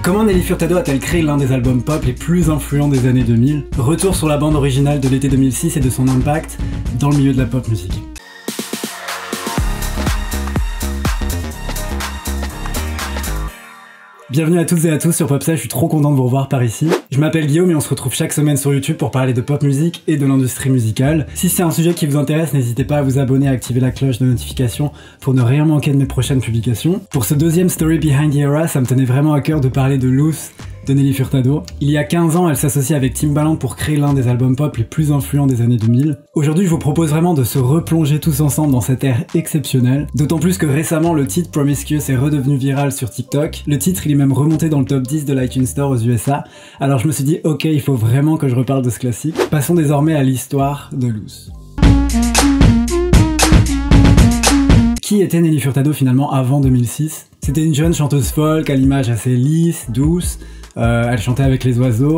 Comment Nelly Furtado a-t-elle créé l'un des albums pop les plus influents des années 2000? Retour sur la bande originale de l'été 2006 et de son impact dans le milieu de la pop musique. Bienvenue à toutes et à tous sur Popstar, je suis trop content de vous revoir par ici. Je m'appelle Guillaume et on se retrouve chaque semaine sur YouTube pour parler de pop musique et de l'industrie musicale. Si c'est un sujet qui vous intéresse, n'hésitez pas à vous abonner et à activer la cloche de notification pour ne rien manquer de mes prochaines publications. Pour ce deuxième Story Behind the Era, ça me tenait vraiment à cœur de parler de Loose de Nelly Furtado. Il y a 15 ans, elle s'associe avec Timbaland pour créer l'un des albums pop les plus influents des années 2000. Aujourd'hui, je vous propose vraiment de se replonger tous ensemble dans cette ère exceptionnelle. D'autant plus que récemment, le titre Promiscuous est redevenu viral sur TikTok. Le titre, il est même remonté dans le top 10 de l'iTunes Store aux USA. Alors je me suis dit, ok, il faut vraiment que je reparle de ce classique. Passons désormais à l'histoire de Loose. Qui était Nelly Furtado finalement avant 2006? C'était une jeune chanteuse folk à l'image assez lisse, douce. Elle chantait avec les oiseaux.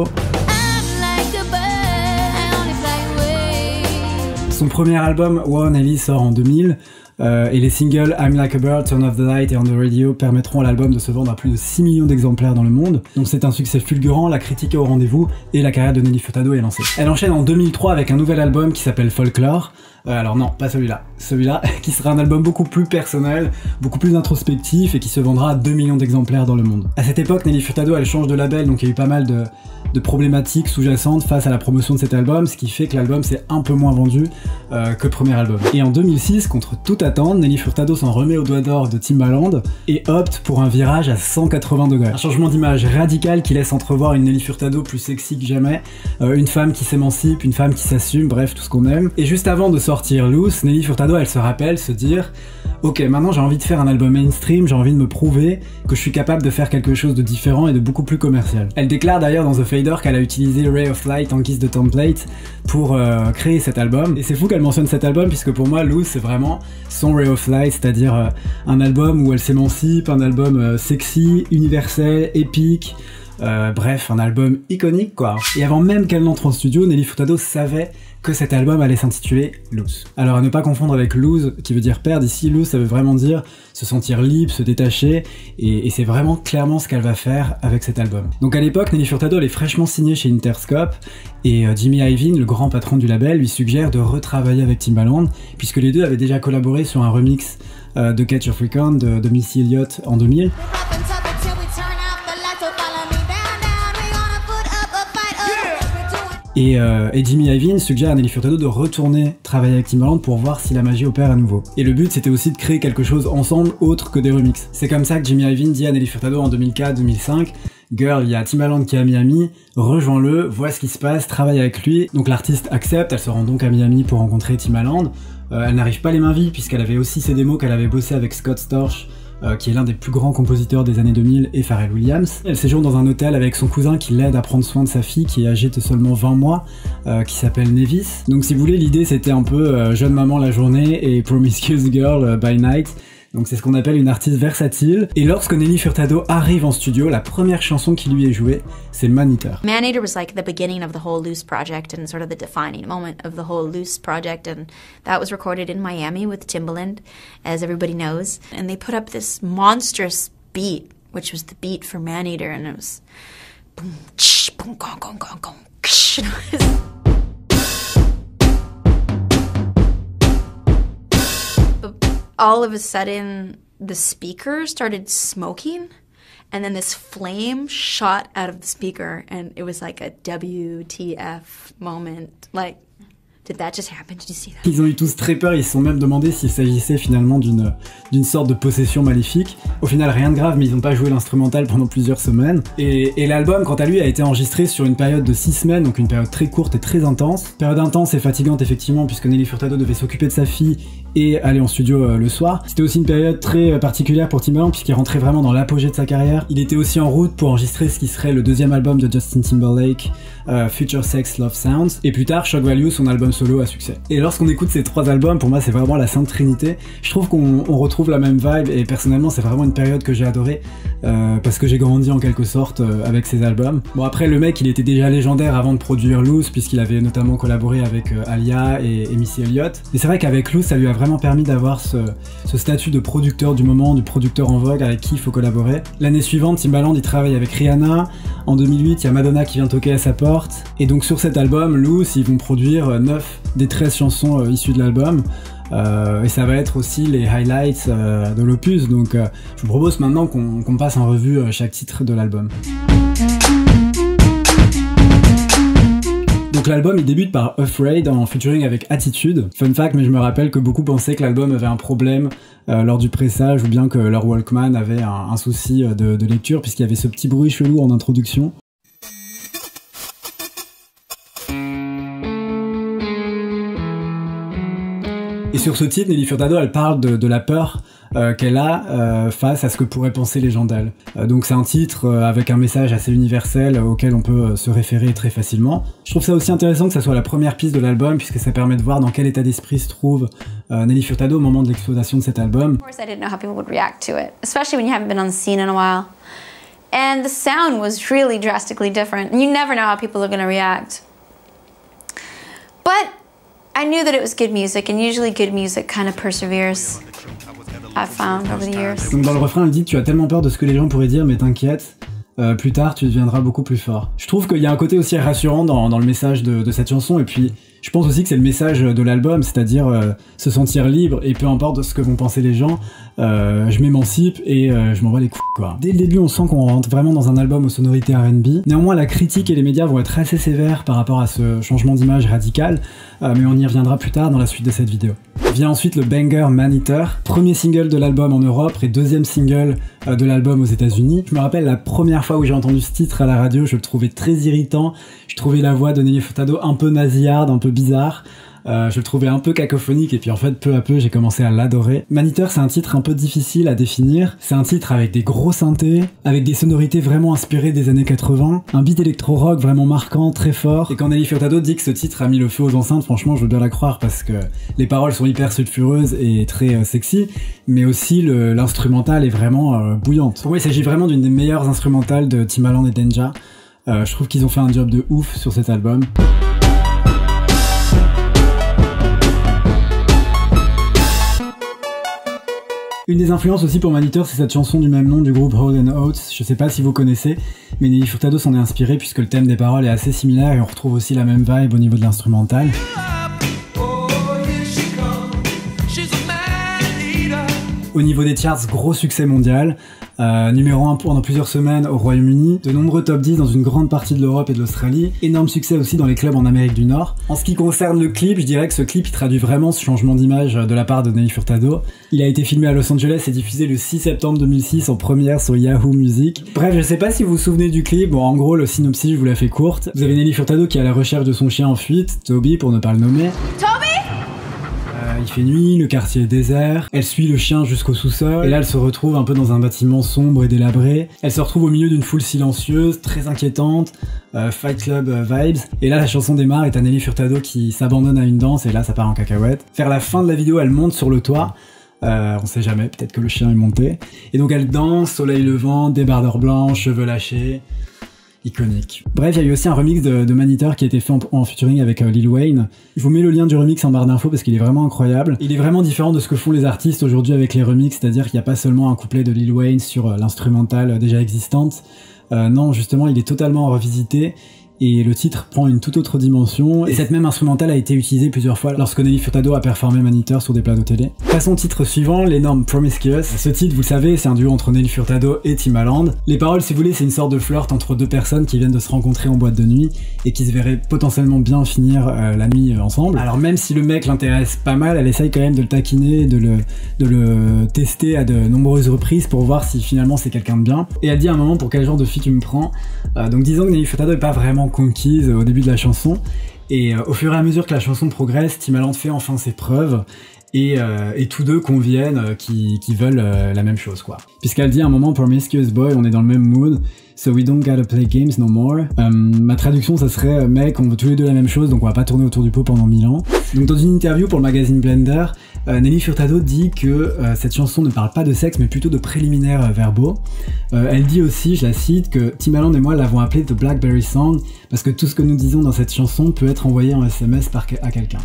Son premier album, Wow Nelly, sort en 2000. Et les singles I'm Like a Bird, Turn Off the Light et On the Radio permettront à l'album de se vendre à plus de 6 millions d'exemplaires dans le monde. Donc c'est un succès fulgurant, la critique est au rendez-vous et la carrière de Nelly Furtado est lancée. Elle enchaîne en 2003 avec un nouvel album qui s'appelle Folklore. Alors non, pas celui-là. Celui-là qui sera un album beaucoup plus personnel, beaucoup plus introspectif et qui se vendra à 2 millions d'exemplaires dans le monde. À cette époque, Nelly Furtado elle change de label, donc il y a eu pas mal de problématiques sous-jacentes face à la promotion de cet album, ce qui fait que l'album s'est un peu moins vendu que le premier album. Et en 2006, contre toute attente, Nelly Furtado s'en remet au doigt d'or de Timbaland et opte pour un virage à 180 degrés. Un changement d'image radical qui laisse entrevoir une Nelly Furtado plus sexy que jamais, une femme qui s'émancipe, une femme qui s'assume, bref, tout ce qu'on aime. Et juste avant de sortir Loose, Nelly Furtado elle se rappelle se dire ok, maintenant j'ai envie de faire un album mainstream, j'ai envie de me prouver que je suis capable de faire quelque chose de différent et de beaucoup plus commercial. Elle déclare d'ailleurs dans The Fader qu'elle a utilisé Ray of Light en guise de template pour créer cet album. Et c'est fou qu'elle mentionne cet album puisque pour moi Loose c'est vraiment son Ray of Light, c'est-à-dire un album où elle s'émancipe, un album sexy, universel, épique. Bref, un album iconique quoi. Et avant même qu'elle n'entre en studio, Nelly Furtado savait que cet album allait s'intituler Loose. Alors à ne pas confondre avec lose, qui veut dire perdre. Ici, loose, ça veut vraiment dire se sentir libre, se détacher, et c'est vraiment clairement ce qu'elle va faire avec cet album. Donc à l'époque, Nelly Furtado elle est fraîchement signée chez Interscope, et Jimmy Iovine, le grand patron du label, lui suggère de retravailler avec Timbaland, puisque les deux avaient déjà collaboré sur un remix de Catch Your Freak On de Missy Elliott en 2000. Et Jimmy Iovine suggère à Nelly Furtado de retourner travailler avec Timbaland pour voir si la magie opère à nouveau. Et le but c'était aussi de créer quelque chose ensemble autre que des remixes. C'est comme ça que Jimmy Iovine dit à Nelly Furtado en 2004-2005 Girl, il y a Timbaland qui est à Miami, rejoins-le, vois ce qui se passe, travaille avec lui. Donc l'artiste accepte, elle se rend donc à Miami pour rencontrer Timbaland. Elle n'arrive pas les mains vides puisqu'elle avait aussi ses démos qu'elle avait bossé avec Scott Storch, qui est l'un des plus grands compositeurs des années 2000, et Pharrell Williams. Elle séjourne dans un hôtel avec son cousin qui l'aide à prendre soin de sa fille qui est âgée de seulement 20 mois, qui s'appelle Nevis. Donc si vous voulez, l'idée c'était un peu jeune maman la journée et promiscuous girl by night. Donc c'est ce qu'on appelle une artiste versatile. Et lorsque Nelly Furtado arrive en studio, la première chanson qui lui est jouée, c'est Man Eater. Man Eater was like the beginning of the whole Loose project and sort of the defining moment of the whole Loose project, and that was recorded in Miami with Timbaland, as everybody knows. And they put up this monstrous beat, which was the beat for Man Eater, and it was boom, tsh, boom, gong, gong, gong, gong, ksh. All of a sudden, the speaker started smoking, and then this flame shot out of the speaker, and it was like a WTF moment. Like, did that just happen? Did you see that? Ils ont eu tous très peur, ils se sont même demandé s'il s'agissait finalement d'une sorte de possession maléfique. Au final, rien de grave, mais ils n'ont pas joué l'instrumental pendant plusieurs semaines. Et l'album, quant à lui, a été enregistré sur une période de 6 semaines, donc une période très courte et très intense. Période intense et fatigante, effectivement, puisque Nelly Furtado devait s'occuper de sa fille et aller en studio le soir. C'était aussi une période très particulière pour Timbaland, puisqu'il rentrait vraiment dans l'apogée de sa carrière. Il était aussi en route pour enregistrer ce qui serait le deuxième album de Justin Timberlake, Future Sex Love Sounds, et plus tard Shock Value, son album solo à succès. Et lorsqu'on écoute ces 3 albums, pour moi c'est vraiment la Sainte Trinité. Je trouve qu'on retrouve la même vibe, et personnellement c'est vraiment une période que j'ai adorée, parce que j'ai grandi en quelque sorte avec ces albums. Bon, après le mec il était déjà légendaire avant de produire Loose, puisqu'il avait notamment collaboré avec Alia et Missy Elliott. Et c'est vrai qu'avec Loose ça lui a vraiment vraiment permis d'avoir ce statut de producteur du moment, du producteur en vogue avec qui il faut collaborer. L'année suivante, Timbaland il travaille avec Rihanna. En 2008, il y a Madonna qui vient toquer à sa porte. Et donc sur cet album, Loose, ils vont produire 9 des 13 chansons issues de l'album. Et ça va être aussi les highlights de l'opus. Donc je vous propose maintenant qu'on passe en revue chaque titre de l'album. Donc l'album il débute par Afraid en featuring avec Attitude. Fun fact, mais je me rappelle que beaucoup pensaient que l'album avait un problème lors du pressage ou bien que leur Walkman avait un souci de lecture puisqu'il y avait ce petit bruit chelou en introduction. Et sur ce titre, Nelly Furtado, elle parle de la peur qu'elle a face à ce que pourraient penser les gens d'elle. Donc c'est un titre avec un message assez universel auquel on peut se référer très facilement. Je trouve ça aussi intéressant que ça soit la première piste de l'album puisque ça permet de voir dans quel état d'esprit se trouve Nelly Furtado au moment de l'exploitation de cet album. Of course I didn't know how people would react to it, especially when you haven't been on the scene in a while. And the sound was really drastically different. And you never know how people are going to react. But I knew that it was good music, and usually good music kind of perseveres, I've found over the years. Donc dans le refrain, elle dit « Tu as tellement peur de ce que les gens pourraient dire, mais t'inquiète, plus tard tu deviendras beaucoup plus fort ». Je trouve qu'il y a un côté aussi rassurant dans le message de cette chanson, et puis je pense aussi que c'est le message de l'album, c'est-à-dire se sentir libre, et peu importe ce que vont penser les gens, je m'émancipe et je m'envoie les coups, quoi. Dès le début, on sent qu'on rentre vraiment dans un album aux sonorités R&B. Néanmoins, la critique et les médias vont être assez sévères par rapport à ce changement d'image radical, mais on y reviendra plus tard dans la suite de cette vidéo. Vient ensuite le banger Man Eater, premier single de l'album en Europe et deuxième single de l'album aux États-Unis. Je me rappelle la première fois où j'ai entendu ce titre à la radio, je le trouvais très irritant. Je trouvais la voix de Nelly Furtado un peu nasillarde, un peu bizarre. Je le trouvais un peu cacophonique et puis en fait peu à peu j'ai commencé à l'adorer. Man Eater, c'est un titre un peu difficile à définir. C'est un titre avec des gros synthés, avec des sonorités vraiment inspirées des années 80, un beat électro-rock vraiment marquant, très fort. Et quand Nelly Furtado dit que ce titre a mis le feu aux enceintes, franchement je veux bien la croire parce que les paroles sont hyper sulfureuses et très sexy, mais aussi l'instrumental est vraiment bouillante. Pour moi il s'agit vraiment d'une des meilleures instrumentales de Timbaland et Danja. Je trouve qu'ils ont fait un job de ouf sur cet album. Une des influences aussi pour Man Eater, c'est cette chanson du même nom du groupe Hall & Oates. Je sais pas si vous connaissez, mais Nelly Furtado s'en est inspiré puisque le thème des paroles est assez similaire et on retrouve aussi la même vibe au niveau de l'instrumental. Au niveau des charts, gros succès mondial, numéro 1 pendant plusieurs semaines au Royaume-Uni, de nombreux top 10 dans une grande partie de l'Europe et de l'Australie, énorme succès aussi dans les clubs en Amérique du Nord. En ce qui concerne le clip, je dirais que ce clip il traduit vraiment ce changement d'image de la part de Nelly Furtado. Il a été filmé à Los Angeles et diffusé le 6 septembre 2006 en première sur Yahoo Music. Bref, je sais pas si vous vous souvenez du clip, bon en gros le synopsis je vous la fais courte. Vous avez Nelly Furtado qui est à la recherche de son chien en fuite, Toby pour ne pas le nommer. Il fait nuit, le quartier est désert, elle suit le chien jusqu'au sous-sol, et là elle se retrouve un peu dans un bâtiment sombre et délabré. Elle se retrouve au milieu d'une foule silencieuse, très inquiétante, Fight Club vibes, et là la chanson démarre et t'as Nelly Furtado qui s'abandonne à une danse et là ça part en cacahuète. Vers la fin de la vidéo, elle monte sur le toit, on sait jamais, peut-être que le chien est monté, et donc elle danse, soleil levant, débardeur blanc, cheveux lâchés... iconique. Bref, il y a eu aussi un remix de Man Eater qui a été fait en featuring avec Lil Wayne. Je vous mets le lien du remix en barre d'infos parce qu'il est vraiment incroyable. Il est vraiment différent de ce que font les artistes aujourd'hui avec les remixes, c'est-à-dire qu'il n'y a pas seulement un couplet de Lil Wayne sur l'instrumental déjà existante. Non, justement, il est totalement revisité. Et le titre prend une toute autre dimension, et cette même instrumentale a été utilisée plusieurs fois lorsque Nelly Furtado a performé Man Eater sur des plateaux télé. Passons au titre suivant, l'énorme Promiscuous. Ce titre, vous le savez, c'est un duo entre Nelly Furtado et Timbaland. Les paroles, si vous voulez, c'est une sorte de flirt entre deux personnes qui viennent de se rencontrer en boîte de nuit, et qui se verraient potentiellement bien finir la nuit ensemble. Alors même si le mec l'intéresse pas mal, elle essaye quand même de le taquiner, de le tester à de nombreuses reprises pour voir si finalement c'est quelqu'un de bien. Et elle dit à un moment pour quel genre de fille tu me prends. Donc disons que Nelly Furtado est pas vraiment conquise au début de la chanson, et au fur et à mesure que la chanson progresse, Timbaland fait enfin ses preuves, et tous deux conviennent qui veulent la même chose quoi. Puisqu'elle dit à un moment Promiscuous boy, on est dans le même mood, so we don't gotta play games no more. Ma traduction ça serait mec, on veut tous les deux la même chose donc on va pas tourner autour du pot pendant 1000 ans. Donc dans une interview pour le magazine Blender, Nelly Furtado dit que cette chanson ne parle pas de sexe mais plutôt de préliminaires verbaux. Elle dit aussi, je la cite, que Timbaland et moi l'avons appelée The Blackberry Song parce que tout ce que nous disons dans cette chanson peut être envoyé en SMS à quelqu'un.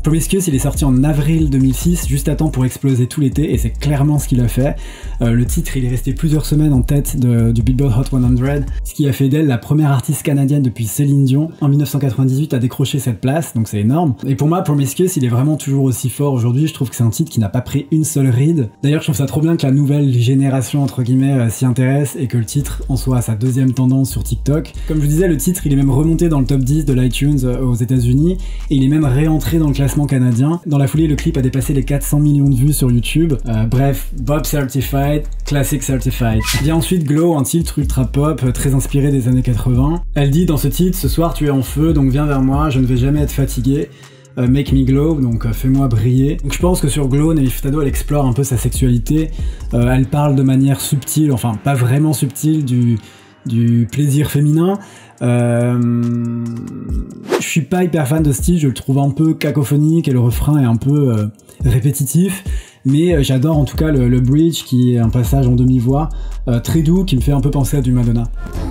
Promiscuous, il est sorti en avril 2006, juste à temps pour exploser tout l'été, et c'est clairement ce qu'il a fait. Le titre, il est resté plusieurs semaines en tête du Billboard Hot 100, ce qui a fait d'elle la première artiste canadienne depuis Céline Dion en 1998 à décrocher cette place, donc c'est énorme. Et pour moi, Promiscuous, il est vraiment toujours aussi fort aujourd'hui. Je trouve que c'est un titre qui n'a pas pris une seule ride. D'ailleurs, je trouve ça trop bien que la nouvelle génération, entre guillemets, s'y intéresse et que le titre en soit à sa deuxième tendance sur TikTok. Comme je vous disais, le titre, il est même remonté dans le top 10 de l'iTunes aux États-Unis et il est même réentré dans le classement canadien. Dans la foulée, le clip a dépassé les 400 millions de vues sur YouTube. Bref, Bob Certified, Classic Certified. Vient ensuite Glow, un titre ultra pop, très inspiré des années 80. Elle dit dans ce titre, ce soir tu es en feu, donc viens vers moi, je ne vais jamais être fatiguée. Make me glow, donc fais-moi briller. Donc je pense que sur Glow, Nelly Furtado, elle explore un peu sa sexualité. Elle parle de manière subtile, enfin pas vraiment subtile, du plaisir féminin. Je suis pas hyper fan de ce style, je le trouve un peu cacophonique et le refrain est un peu répétitif, mais j'adore en tout cas le bridge qui est un passage en demi-voix très doux qui me fait un peu penser à du Madonna.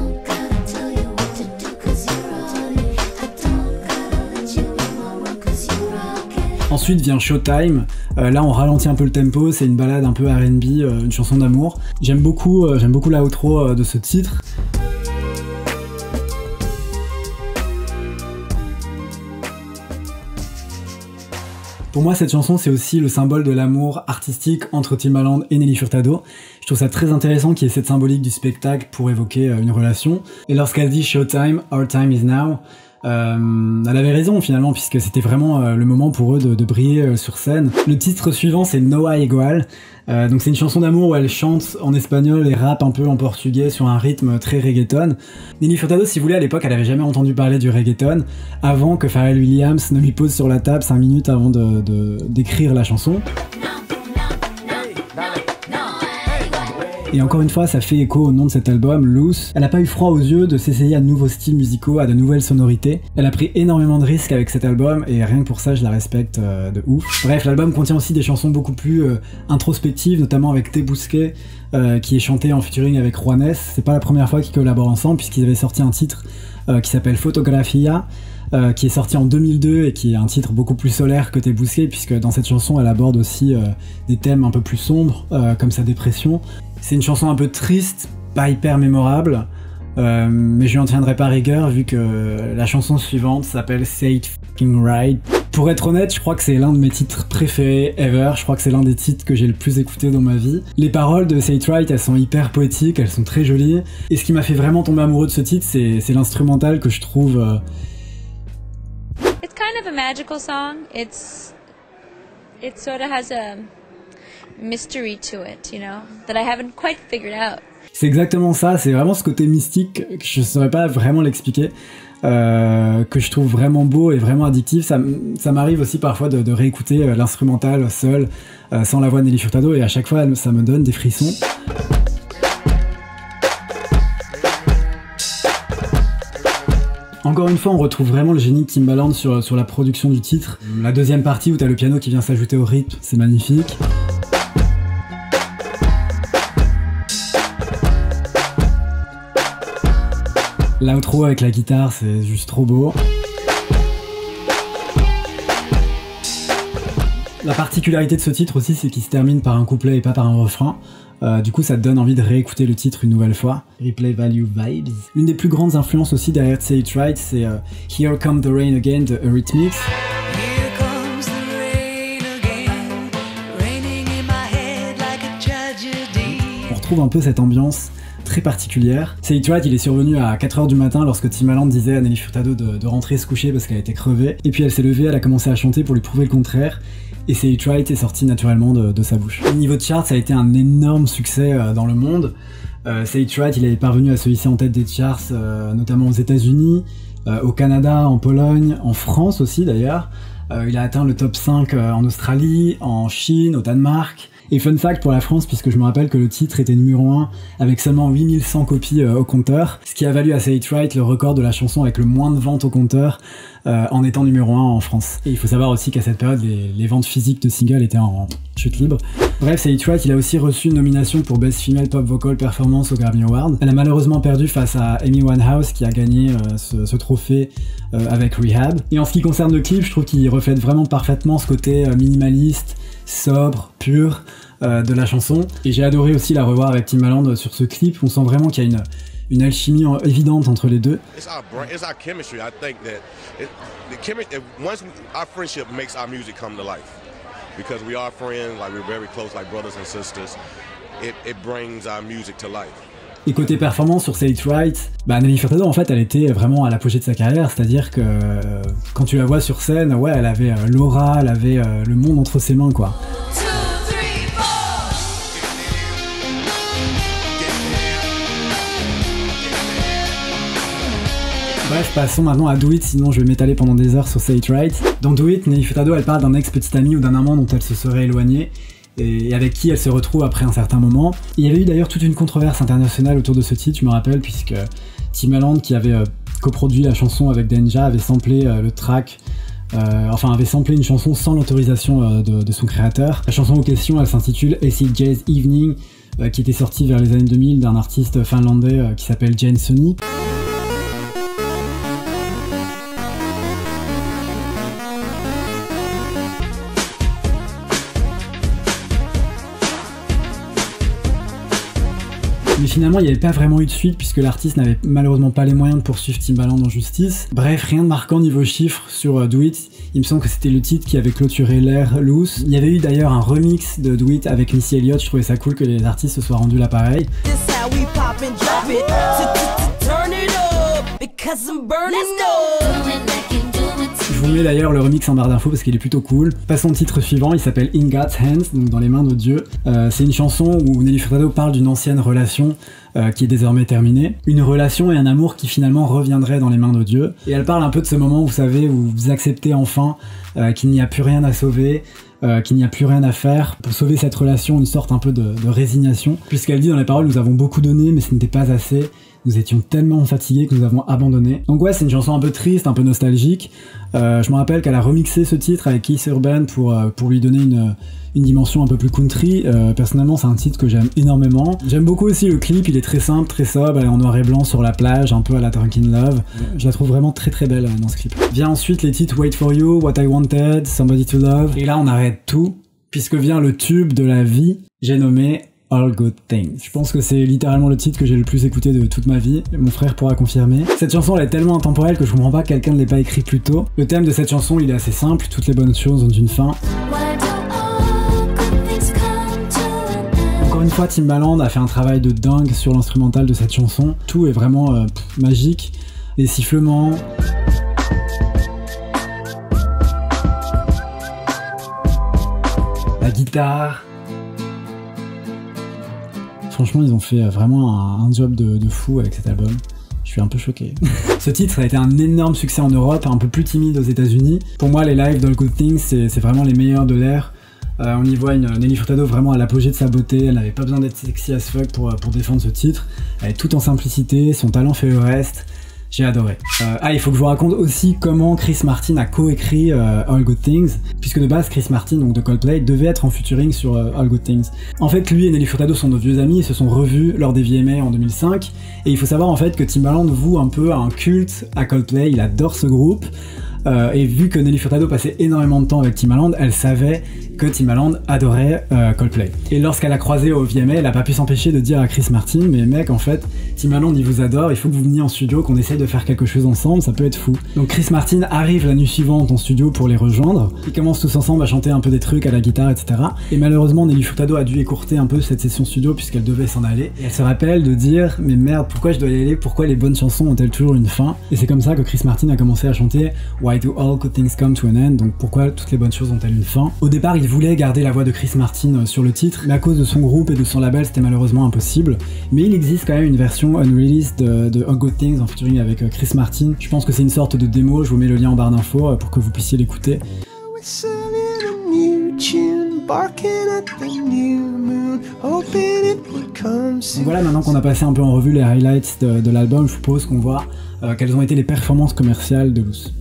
Ensuite vient Showtime, là on ralentit un peu le tempo, c'est une balade un peu R&B, une chanson d'amour. J'aime beaucoup la outro de ce titre. Pour moi, cette chanson, c'est aussi le symbole de l'amour artistique entre Timbaland et Nelly Furtado. Je trouve ça très intéressant qu'il y ait cette symbolique du spectacle pour évoquer une relation. Et lorsqu'elle dit Showtime, Our Time is Now, elle avait raison finalement, puisque c'était vraiment le moment pour eux de briller sur scène. Le titre suivant, c'est Noa Igual. Donc c'est une chanson d'amour où elle chante en espagnol et rappe un peu en portugais sur un rythme très reggaeton. Nelly Furtado, si vous voulez, à l'époque, elle avait jamais entendu parler du reggaeton avant que Pharrell Williams ne lui pose sur la table 5 minutes avant d'écrire la chanson. Et encore une fois, ça fait écho au nom de cet album, Loose. Elle a pas eu froid aux yeux de s'essayer à de nouveaux styles musicaux, à de nouvelles sonorités. Elle a pris énormément de risques avec cet album et rien que pour ça, je la respecte de ouf. Bref, l'album contient aussi des chansons beaucoup plus introspectives, notamment avec Te Busqué, qui est chanté en featuring avec Juanes. C'est pas la première fois qu'ils collaborent ensemble puisqu'ils avaient sorti un titre qui s'appelle Fotografia, qui est sorti en 2002 et qui est un titre beaucoup plus solaire que Te Busqué, puisque dans cette chanson, elle aborde aussi des thèmes un peu plus sombres, comme sa dépression. C'est une chanson un peu triste, pas hyper mémorable, mais je lui en tiendrai pas rigueur vu que la chanson suivante s'appelle Say It Fucking Right. Pour être honnête, je crois que c'est l'un de mes titres préférés ever, je crois que c'est l'un des titres que j'ai le plus écouté dans ma vie. Les paroles de Say It Right, elles sont hyper poétiques, elles sont très jolies, et ce qui m'a fait vraiment tomber amoureux de ce titre, c'est l'instrumental que je trouve... It's kind of a magical song, it sort of has a mystery to it, you know, that I haven't quite figured out. C'est exactement ça, c'est vraiment ce côté mystique que je saurais pas vraiment l'expliquer, que je trouve vraiment beau et vraiment addictif. Ça m'arrive aussi parfois de réécouter l'instrumental seul, sans la voix de Nelly Furtado, et à chaque fois ça me donne des frissons. Encore une fois, on retrouve vraiment le génie de Timbaland sur la production du titre. La deuxième partie où t'as le piano qui vient s'ajouter au rythme, c'est magnifique. L'outro avec la guitare, c'est juste trop beau. La particularité de ce titre aussi, c'est qu'il se termine par un couplet et pas par un refrain. Du coup, ça te donne envie de réécouter le titre une nouvelle fois. Replay Value Vibes. L'une des plus grandes influences aussi derrière Say It Right, c'est Here Come the Rain Again de Eurythmics. On retrouve un peu cette ambiance très particulière. Say It Right, il est survenu à 4h du matin lorsque Timbaland disait à Nelly Furtado de rentrer se coucher parce qu'elle était crevée. Et puis elle s'est levée, elle a commencé à chanter pour lui prouver le contraire. Et Say It Right est sorti naturellement de sa bouche. Au niveau de charts, ça a été un énorme succès dans le monde. Say It Right, il est parvenu à se hisser en tête des charts, notamment aux États-Unis, au Canada, en Pologne, en France aussi d'ailleurs. Il a atteint le top 5 en Australie, en Chine, au Danemark. Et fun fact pour la France, puisque je me rappelle que le titre était numéro 1 avec seulement 8100 copies au compteur, ce qui a valu à Say It Right le record de la chanson avec le moins de ventes au compteur en étant numéro 1 en France. Et il faut savoir aussi qu'à cette période, les ventes physiques de singles étaient en chute libre. Bref, Say It Right, il a aussi reçu une nomination pour Best Female Pop Vocal Performance au Grammy Award. Elle a malheureusement perdu face à Amy Winehouse qui a gagné ce trophée avec Rehab. Et en ce qui concerne le clip, je trouve qu'il reflète vraiment parfaitement ce côté minimaliste, sobre, pur de la chanson. Et j'ai adoré aussi la revoir avec Timbaland sur ce clip. On sent vraiment qu'il y a une alchimie évidente entre les deux. It's our chemistry. I think that once our friendship makes our music come to life, because we are friends, like we're very close, like brothers and sisters. It brings our music to life. Et côté performance sur Say It Right, Nelly Furtado en fait elle était vraiment à l'apogée de sa carrière, c'est-à-dire que quand tu la vois sur scène, ouais, elle avait l'aura, elle avait le monde entre ses mains quoi. Bref, passons maintenant à Do It, sinon je vais m'étaler pendant des heures sur Say It Right. Dans Do It, Nelly Furtado elle parle d'un ex-petit ami ou d'un amant dont elle se serait éloignée et avec qui elle se retrouve après un certain moment. Il y avait eu d'ailleurs toute une controverse internationale autour de ce titre, je me rappelle, puisque Timbaland, qui avait coproduit la chanson avec Danja, avait samplé le track, avait samplé une chanson sans l'autorisation de son créateur. La chanson en question, elle s'intitule Acid Jazz Evening, qui était sortie vers les années 2000 d'un artiste finlandais qui s'appelle Jane Sonny. Mais finalement, il n'y avait pas vraiment eu de suite puisque l'artiste n'avait malheureusement pas les moyens de poursuivre Timbaland en justice. Bref, rien de marquant niveau chiffres sur Do It. Il me semble que c'était le titre qui avait clôturé l'ère Loose. Il y avait eu d'ailleurs un remix de Do It avec Missy Elliott. Je trouvais ça cool que les artistes se soient rendus l'appareil. Je vous mets d'ailleurs le remix en barre d'infos parce qu'il est plutôt cool. Passons au titre suivant, il s'appelle In God's Hands, donc dans les mains de Dieu. C'est une chanson où Nelly Furtado parle d'une ancienne relation qui est désormais terminée. Une relation et un amour qui finalement reviendrait dans les mains de Dieu. Et elle parle un peu de ce moment, vous savez, où vous acceptez enfin qu'il n'y a plus rien à sauver, qu'il n'y a plus rien à faire. Pour sauver cette relation, une sorte un peu de résignation. Puisqu'elle dit dans les paroles, nous avons beaucoup donné mais ce n'était pas assez. Nous étions tellement fatigués que nous avons abandonné. Donc ouais, c'est une chanson un peu triste, un peu nostalgique. Je me rappelle qu'elle a remixé ce titre avec Keith Urban pour lui donner une dimension un peu plus country. Personnellement, c'est un titre que j'aime énormément. J'aime beaucoup aussi le clip, il est très simple, très sobre, elle est en noir et blanc sur la plage, un peu à la Drunken Love. Je la trouve vraiment très très belle dans ce clip. Vient ensuite les titres Wait For You, What I Wanted, Somebody To Love. Et là, on arrête tout, puisque vient le tube de la vie, j'ai nommé All Good Things. Je pense que c'est littéralement le titre que j'ai le plus écouté de toute ma vie, mon frère pourra confirmer. Cette chanson elle est tellement intemporelle que je comprends pas que quelqu'un ne l'ait pas écrit plus tôt. Le thème de cette chanson il est assez simple, toutes les bonnes choses ont une fin. Encore une fois, Timbaland a fait un travail de dingue sur l'instrumental de cette chanson. Tout est vraiment magique, les sifflements. La guitare. Franchement, ils ont fait vraiment un job de fou avec cet album. Je suis un peu choqué. Ce titre a été un énorme succès en Europe, un peu plus timide aux États-Unis. Pour moi, les lives d'All Good Things, c'est vraiment les meilleurs de l'ère. On y voit une Nelly Furtado vraiment à l'apogée de sa beauté. Elle n'avait pas besoin d'être sexy as fuck pour défendre ce titre. Elle est tout en simplicité, son talent fait le reste. J'ai adoré. Il faut que je vous raconte aussi comment Chris Martin a coécrit All Good Things, puisque de base Chris Martin, donc de Coldplay, devait être en featuring sur All Good Things. En fait, lui et Nelly Furtado sont de vieux amis, ils se sont revus lors des VMA en 2005, et il faut savoir en fait que Timbaland voue un peu un culte à Coldplay, il adore ce groupe. Et vu que Nelly Furtado passait énormément de temps avec Timbaland, elle savait que Timbaland adorait Coldplay. Et lorsqu'elle a croisé au VMA, elle a pas pu s'empêcher de dire à Chris Martin, mais mec, en fait, Timbaland il vous adore, il faut que vous veniez en studio, qu'on essaye de faire quelque chose ensemble, ça peut être fou. Donc Chris Martin arrive la nuit suivante en studio pour les rejoindre. Ils commencent tous ensemble à chanter un peu des trucs à la guitare, etc. Et malheureusement, Nelly Furtado a dû écourter un peu cette session studio puisqu'elle devait s'en aller. Et elle se rappelle de dire, mais merde, pourquoi je dois y aller? Pourquoi les bonnes chansons ont-elles toujours une fin? Et c'est comme ça que Chris Martin a commencé à chanter Why do all good things come to an end? Donc pourquoi toutes les bonnes choses ont-elles une fin? Au départ, il voulait garder la voix de Chris Martin sur le titre, mais à cause de son groupe et de son label, c'était malheureusement impossible. Mais il existe quand même une version unreleased de All Good Things en featuring avec Chris Martin. Je pense que c'est une sorte de démo, je vous mets le lien en barre d'infos pour que vous puissiez l'écouter. Donc voilà, maintenant qu'on a passé un peu en revue les highlights de l'album, je propose qu'on voit quelles ont été les performances commerciales de Loose.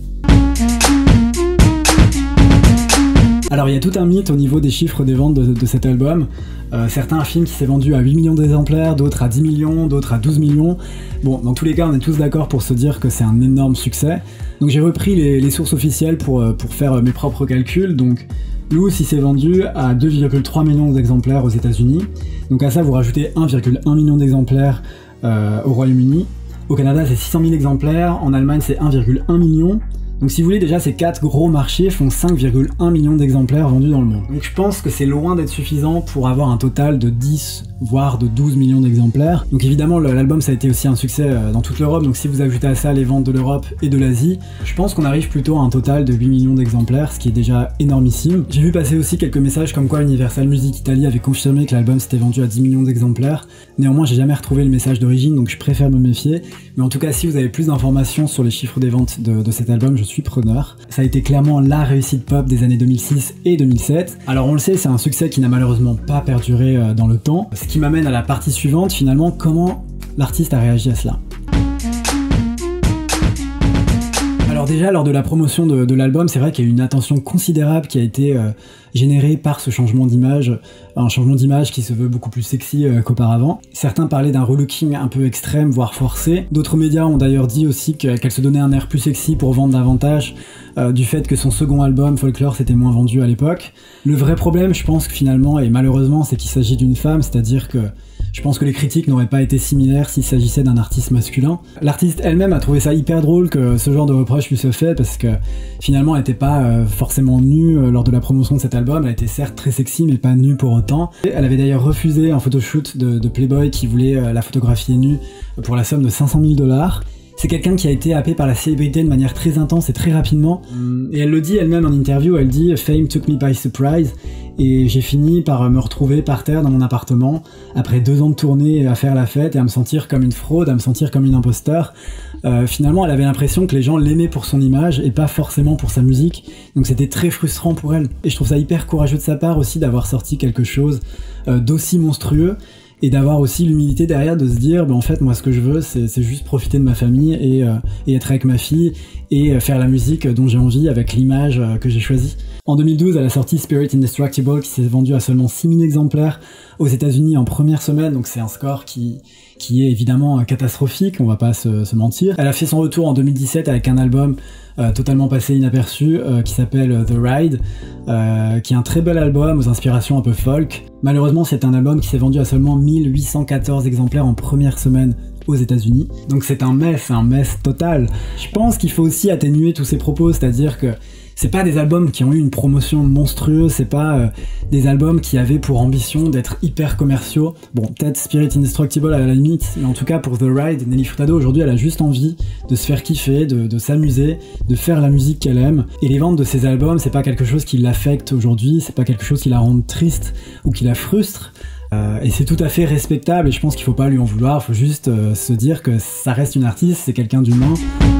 Alors il y a tout un mythe au niveau des chiffres des ventes de cet album. Certains affirment qu'il s'est vendu à 8 millions d'exemplaires, d'autres à 10 millions, d'autres à 12 millions. Bon, dans tous les cas, on est tous d'accord pour se dire que c'est un énorme succès. Donc j'ai repris les sources officielles pour faire mes propres calculs. Donc Loose, il s'est vendu à 2,3 millions d'exemplaires aux États-Unis. Donc à ça, vous rajoutez 1,1 million d'exemplaires au Royaume-Uni. Au Canada, c'est 600 000 exemplaires. En Allemagne, c'est 1,1 million. Donc si vous voulez, déjà ces 4 gros marchés font 5,1 millions d'exemplaires vendus dans le monde. Donc je pense que c'est loin d'être suffisant pour avoir un total de 10 voire de 12 millions d'exemplaires. Donc évidemment l'album ça a été aussi un succès dans toute l'Europe, donc si vous ajoutez à ça les ventes de l'Europe et de l'Asie, je pense qu'on arrive plutôt à un total de 8 millions d'exemplaires, ce qui est déjà énormissime. J'ai vu passer aussi quelques messages comme quoi Universal Music Italy avait confirmé que l'album s'était vendu à 10 millions d'exemplaires. Néanmoins j'ai jamais retrouvé le message d'origine, donc je préfère me méfier. Mais en tout cas si vous avez plus d'informations sur les chiffres des ventes de cet album, je suis preneur. Ça a été clairement la réussite pop des années 2006 et 2007. Alors on le sait, c'est un succès qui n'a malheureusement pas perduré dans le temps. Ce qui m'amène à la partie suivante, finalement, comment l'artiste a réagi à cela. Alors déjà, lors de la promotion de l'album, c'est vrai qu'il y a eu une attention considérable qui a été générée par ce changement d'image, un changement d'image qui se veut beaucoup plus sexy qu'auparavant. Certains parlaient d'un relooking un peu extrême, voire forcé. D'autres médias ont d'ailleurs dit aussi qu'elle se donnait un air plus sexy pour vendre davantage, du fait que son second album, Folklore, s'était moins vendu à l'époque. Le vrai problème, je pense que finalement, et malheureusement, c'est qu'il s'agit d'une femme, c'est-à-dire que je pense que les critiques n'auraient pas été similaires s'il s'agissait d'un artiste masculin. L'artiste elle-même a trouvé ça hyper drôle que ce genre de reproche lui se fait, parce que finalement elle n'était pas forcément nue lors de la promotion de cet album, elle était certes très sexy mais pas nue pour autant. Elle avait d'ailleurs refusé un photoshoot de Playboy qui voulait la photographier nue pour la somme de 500 000 $. C'est quelqu'un qui a été happé par la célébrité de manière très intense et très rapidement. Et elle le dit elle-même en interview, elle dit « Fame took me by surprise » et j'ai fini par me retrouver par terre dans mon appartement après 2 ans de tournée à faire la fête et à me sentir comme une fraude, à me sentir comme une imposteur. Finalement, elle avait l'impression que les gens l'aimaient pour son image et pas forcément pour sa musique, donc c'était très frustrant pour elle. Et je trouve ça hyper courageux de sa part aussi d'avoir sorti quelque chose d'aussi monstrueux, et d'avoir aussi l'humilité derrière de se dire en fait moi ce que je veux c'est juste profiter de ma famille et être avec ma fille et faire la musique dont j'ai envie avec l'image que j'ai choisie. En 2012 elle a sorti Spirit Indestructible qui s'est vendu à seulement 6000 exemplaires aux États-Unis en première semaine, donc c'est un score qui est évidemment catastrophique, on va pas se mentir. Elle a fait son retour en 2017 avec un album totalement passé inaperçu qui s'appelle The Ride, qui est un très bel album aux inspirations un peu folk. Malheureusement c'est un album qui s'est vendu à seulement 1814 exemplaires en première semaine aux États-Unis, donc c'est un mess total. Je pense qu'il faut aussi atténuer tous ces propos, c'est-à-dire que c'est pas des albums qui ont eu une promotion monstrueuse, c'est pas des albums qui avaient pour ambition d'être hyper commerciaux. Bon, peut-être Spirit Indestructible à la limite, mais en tout cas pour The Ride, Nelly Furtado aujourd'hui elle a juste envie de se faire kiffer, de s'amuser, de faire la musique qu'elle aime. Et les ventes de ces albums, c'est pas quelque chose qui l'affecte aujourd'hui, c'est pas quelque chose qui la rend triste ou qui la frustre. Et c'est tout à fait respectable et je pense qu'il faut pas lui en vouloir, il faut juste se dire que ça reste une artiste, c'est quelqu'un d'humain.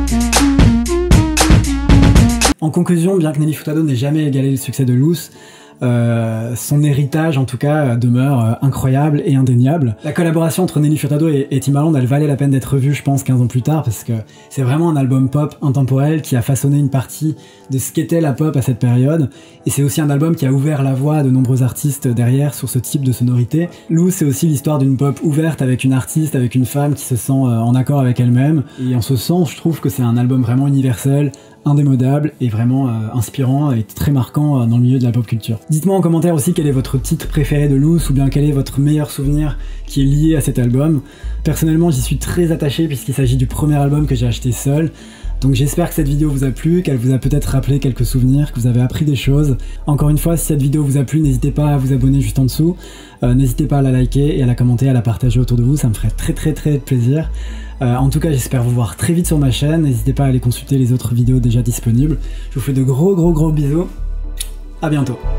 En conclusion, bien que Nelly Furtado n'ait jamais égalé le succès de Loose, son héritage en tout cas demeure incroyable et indéniable. La collaboration entre Nelly Furtado et Timbaland, elle valait la peine d'être revue je pense 15 ans plus tard, parce que c'est vraiment un album pop intemporel qui a façonné une partie de ce qu'était la pop à cette période, et c'est aussi un album qui a ouvert la voie à de nombreux artistes derrière sur ce type de sonorité. Loose, c'est aussi l'histoire d'une pop ouverte avec une artiste, avec une femme qui se sent en accord avec elle-même, et en ce sens je trouve que c'est un album vraiment universel, indémodable et vraiment inspirant et très marquant dans le milieu de la pop culture. Dites-moi en commentaire aussi quel est votre titre préféré de Loose, ou bien quel est votre meilleur souvenir qui est lié à cet album. Personnellement j'y suis très attaché puisqu'il s'agit du premier album que j'ai acheté seul, donc j'espère que cette vidéo vous a plu, qu'elle vous a peut-être rappelé quelques souvenirs, que vous avez appris des choses. Encore une fois, si cette vidéo vous a plu, n'hésitez pas à vous abonner juste en dessous, n'hésitez pas à la liker et à la commenter, à la partager autour de vous, ça me ferait très plaisir. En tout cas, j'espère vous voir très vite sur ma chaîne, n'hésitez pas à aller consulter les autres vidéos déjà disponibles. Je vous fais de gros bisous, à bientôt.